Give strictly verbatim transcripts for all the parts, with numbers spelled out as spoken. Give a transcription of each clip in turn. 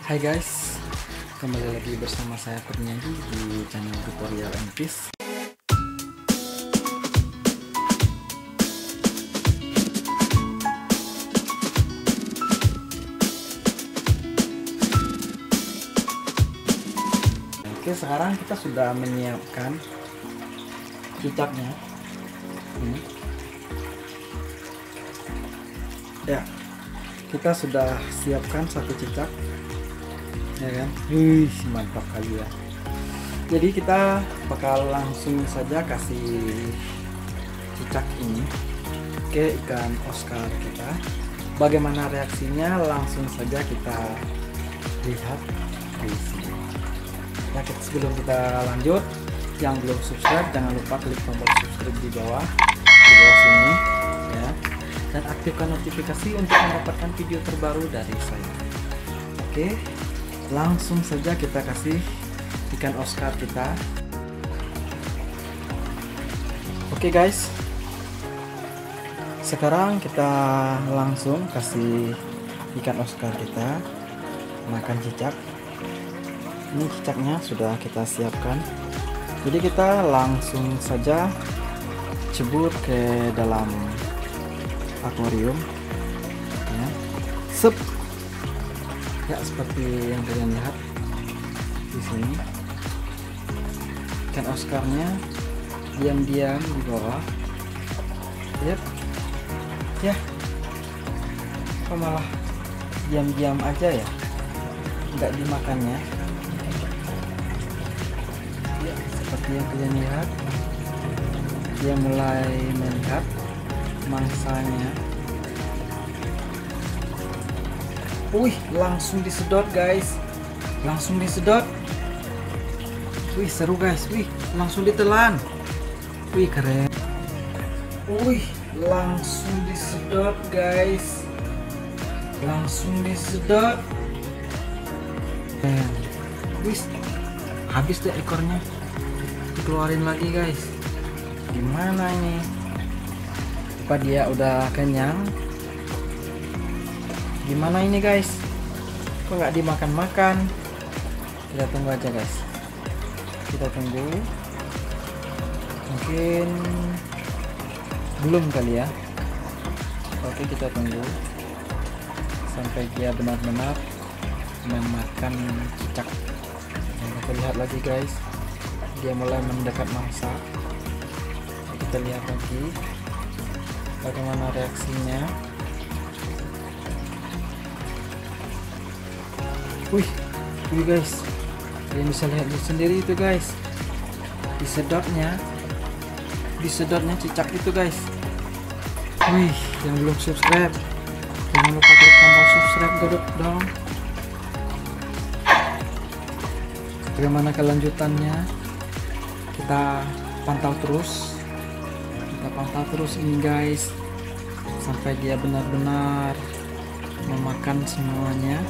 Hai guys, kembali lagi bersama saya Kurniadi di channel Tutorial and Peace. Oke, sekarang kita sudah menyiapkan cicaknya. Ini. Ya, kita sudah siapkan satu cicak. Ya kan, wih mantap kali ya. Jadi kita bakal langsung saja kasih cicak ini ke ikan Oscar kita. Bagaimana reaksinya langsung saja kita lihat di sini. Ya, kita, sebelum kita lanjut, yang belum subscribe jangan lupa klik tombol subscribe di bawah di bawah sini ya, dan aktifkan notifikasi untuk mendapatkan video terbaru dari saya. Oke, langsung saja kita kasih ikan Oscar kita. Oke guys, sekarang kita langsung kasih ikan Oscar kita makan cicak. Ini cicaknya sudah kita siapkan, jadi kita langsung saja cebur ke dalam akuarium ya. Sep. Ya, seperti yang kalian lihat di sini, ikan Oscarnya diam-diam di bawah. Lihat, ya, kok malah diam-diam aja ya, nggak dimakannya. Ya, seperti yang kalian lihat, dia mulai melihat mangsanya. Wih, langsung disedot guys, langsung disedot. Wih, seru guys. Wih, langsung ditelan. Wih, keren. Wih, langsung disedot guys, langsung disedot. Keren. Wih, habis deh ekornya, dikeluarin lagi guys. Gimana ini? Apa dia udah kenyang? Gimana ini guys, kok nggak dimakan-makan? Kita tunggu aja guys, kita tunggu. Mungkin belum kali ya. Oke, kita tunggu sampai dia benar-benar memakan cicak. Nah, kita lihat lagi guys, dia mulai mendekat mangsa. Kita lihat lagi bagaimana reaksinya. Wih, wih guys, kalian bisa lihat sendiri itu guys, disedotnya, disedotnya cicak itu guys. Wih, yang belum subscribe jangan lupa klik tombol subscribe dong. Bagaimana kelanjutannya kita pantau terus, kita pantau terus ini guys, sampai dia benar-benar memakan semuanya.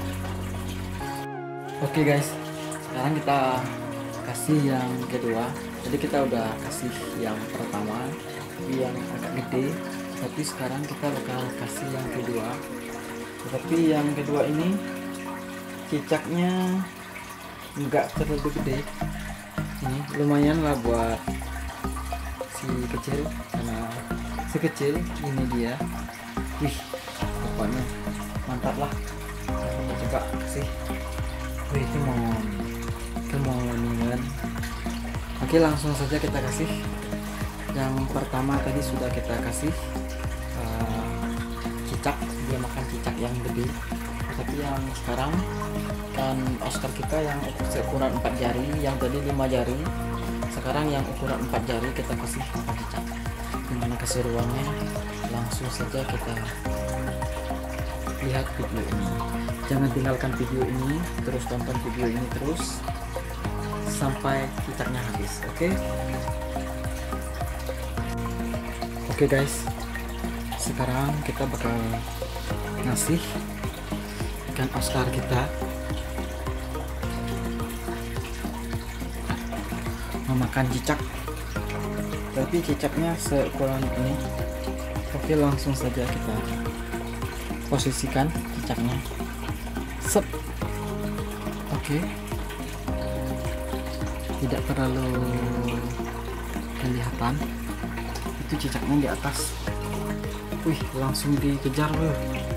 Oke guys, sekarang kita kasih yang kedua. Jadi kita udah kasih yang pertama, yang agak gede, tapi sekarang kita bakal kasih yang kedua. Tapi yang kedua ini cicaknya enggak terlalu gede. Ini lumayan lah buat si kecil, karena si kecil ini dia. Wih, pokoknya mantap lah. Kita coba kasih. Wih, come on, come on kan. Oke, langsung saja kita kasih. Yang pertama tadi sudah kita kasih uh, cicak, dia makan cicak yang gede. Tapi yang sekarang kan Oscar kita yang ukuran empat jari, yang tadi lima jari, sekarang yang ukuran empat jari kita kasih makan cicak. Gimana keseruannya? Langsung saja kita lihat video ini. Jangan tinggalkan video ini, terus tonton video ini terus sampai cicaknya habis. Oke, oke guys, sekarang kita bakal ngasih ikan Oscar kita memakan cicak, tapi cicaknya seukuran ini. Oke, langsung saja kita posisikan cicaknya. Sep. Oke, tidak terlalu kelihatan, itu cicaknya di atas. Wih, langsung dikejar loh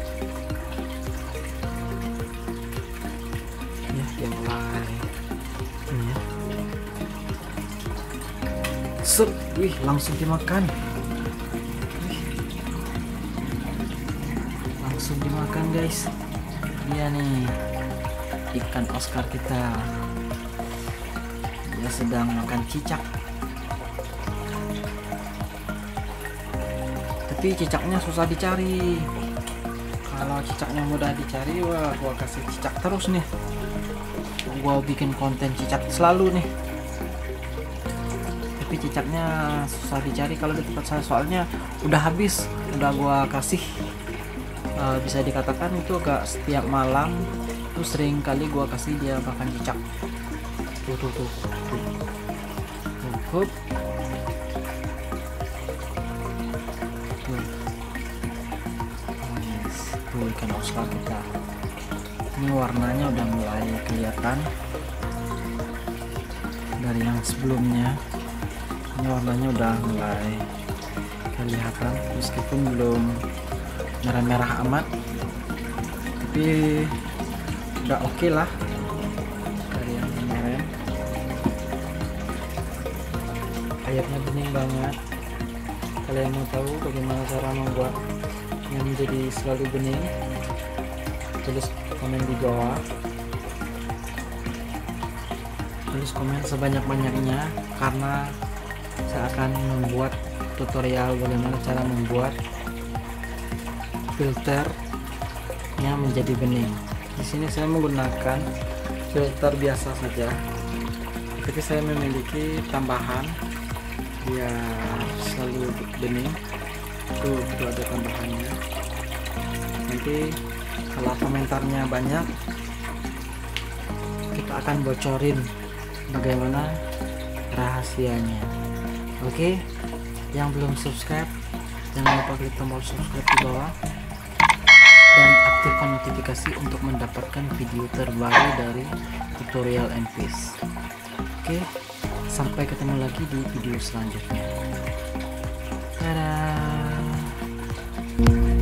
ya, dia mulai ini ya, set, wih, langsung dimakan. Wih, langsung dimakan guys. Dia nih ikan Oscar kita, dia sedang makan cicak. Tapi cicaknya susah dicari. Kalau cicaknya mudah dicari, wah gua kasih cicak terus nih, gua bikin konten cicak selalu nih. Tapi cicaknya susah dicari kalau di tempat saya, soalnya udah habis, udah gua kasih. Uh, bisa dikatakan itu agak setiap malam tuh sering kali gua kasih dia makan cicak. Tuh tuh tuh, tuh. Tuh, tuh. Yes, tuh ikan Oscar kita. Ini warnanya udah mulai kelihatan dari yang sebelumnya. Ini warnanya udah mulai kelihatan, meskipun belum merah-merah amat, tapi udah oke okay lah dari yang kemarin. Airnya bening banget. Kalian mau tahu bagaimana cara membuat yang menjadi selalu bening? Tulis komen di bawah, tulis komen sebanyak-banyaknya, karena saya akan membuat tutorial bagaimana cara membuat filternya menjadi bening. Di sini saya menggunakan filter biasa saja, tapi saya memiliki tambahan biar selalu bening. Tuh, itu ada tambahannya. Nanti kalau komentarnya banyak, kita akan bocorin bagaimana rahasianya. Oke, yang belum subscribe, jangan lupa klik tombol subscribe di bawah dan aktifkan notifikasi untuk mendapatkan video terbaru dari tutorial N P S. Oke, sampai ketemu lagi di video selanjutnya. Dadah.